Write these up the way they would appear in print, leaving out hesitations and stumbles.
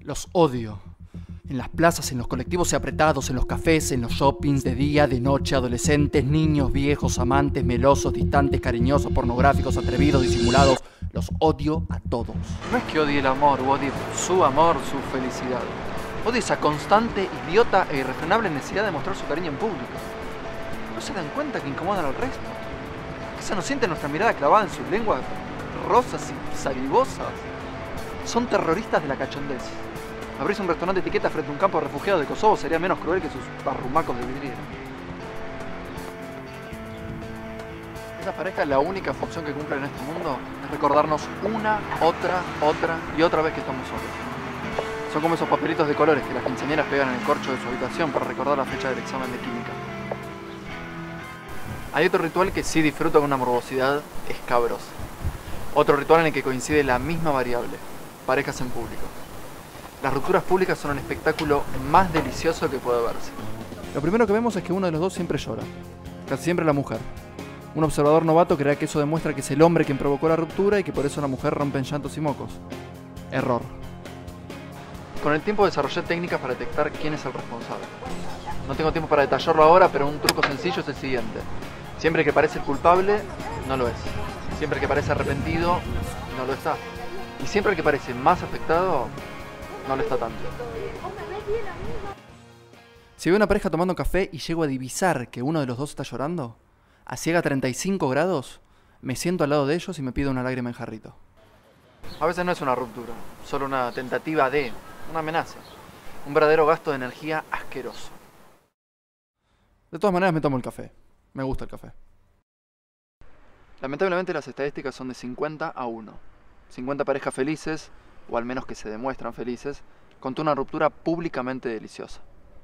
Los odio. En las plazas, en los colectivos apretados, en los cafés, en los shoppings, de día, de noche, adolescentes, niños, viejos, amantes, melosos, distantes, cariñosos, pornográficos, atrevidos, disimulados. Los odio a todos. No es que odie el amor, o odie su amor, su felicidad. Odio esa constante, idiota e irrefrenable necesidad de mostrar su cariño en público. ¿No se dan cuenta que incomodan al resto? ¿Acaso no sienten nuestra mirada clavada en sus lenguas rosas y salivosas? Son terroristas de la cachondez. Abrirse un restaurante de etiqueta frente a un campo de refugiados de Kosovo sería menos cruel que sus barrumacos de vidriera. Esa pareja, la única función que cumplen en este mundo es recordarnos una, otra y otra vez que estamos solos. Son como esos papelitos de colores que las quinceañeras pegan en el corcho de su habitación para recordar la fecha del examen de química. Hay otro ritual que sí disfruto con una morbosidad escabrosa. Otro ritual en el que coincide la misma variable: parejas en público. Las rupturas públicas son un espectáculo más delicioso que puede verse. Lo primero que vemos es que uno de los dos siempre llora. Casi siempre la mujer. Un observador novato creerá que eso demuestra que es el hombre quien provocó la ruptura y que por eso la mujer rompe en llantos y mocos. Error. Con el tiempo desarrollé técnicas para detectar quién es el responsable. No tengo tiempo para detallarlo ahora, pero un truco sencillo es el siguiente. Siempre que parece el culpable, no lo es. Siempre que parece arrepentido, no lo está. Y siempre que parece más afectado, no lo está tanto. Si veo una pareja tomando café y llego a divisar que uno de los dos está llorando, a ciega 35 grados, me siento al lado de ellos y me pido una lágrima en jarrito. A veces no es una ruptura, solo una tentativa de, una amenaza. Un verdadero gasto de energía asqueroso. De todas maneras me tomo el café. Me gusta el café. Lamentablemente las estadísticas son de 50 a 1. 50 parejas felices, o al menos que se demuestran felices, contra una ruptura públicamente deliciosa.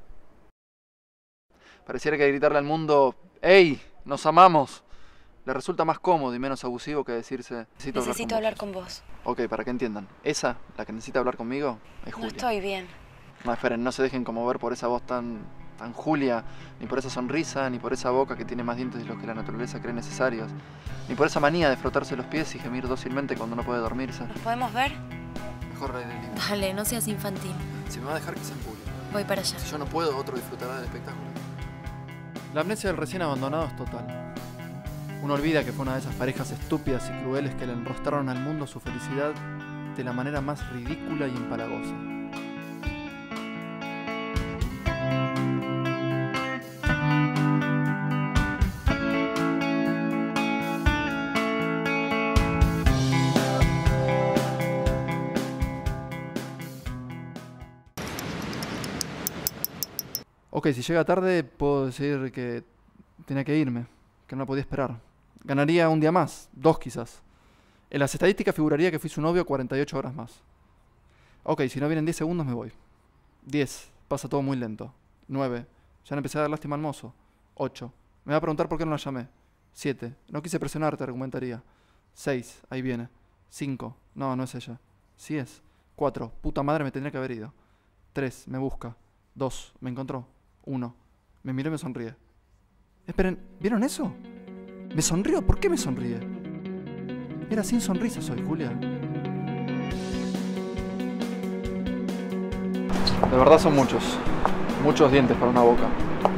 Pareciera que gritarle al mundo ¡Ey! ¡Nos amamos! Le resulta más cómodo y menos abusivo que decirse Necesito hablar con vos. Ok, para que entiendan. Esa, la que necesita hablar conmigo, es Julia. No estoy bien. No, esperen, no se dejen conmover por esa voz tan Julia, ni por esa sonrisa, ni por esa boca que tiene más dientes de los que la naturaleza cree necesarios, ni por esa manía de frotarse los pies y gemir dócilmente cuando no puede dormirse. ¿Nos podemos ver? Mejor aire libre. Dale, no seas infantil. Si me va a dejar que sea en público. Voy para allá. Si yo no puedo, otro disfrutará del espectáculo. La amnesia del recién abandonado es total. Uno olvida que fue una de esas parejas estúpidas y crueles que le enrostraron al mundo su felicidad de la manera más ridícula y empalagosa. Ok, si llega tarde puedo decir que tenía que irme, que no la podía esperar. Ganaría un día más, 2 quizás. En las estadísticas figuraría que fui su novio 48 horas más. Ok, si no vienen 10 segundos me voy. 10, pasa todo muy lento. 9, ya le empecé a dar lástima al mozo. 8, me va a preguntar por qué no la llamé. 7, no quise presionarte, argumentaría. 6, ahí viene. 5, no, no es ella. Sí es. 4, puta madre, me tendría que haber ido. 3, me busca. 2, me encontró. 1, me miró y me sonríe. Esperen, ¿vieron eso? ¿Me sonrió? ¿Por qué me sonríe? Era sin sonrisa soy, Julia. De verdad son muchos. Muchos dientes para una boca.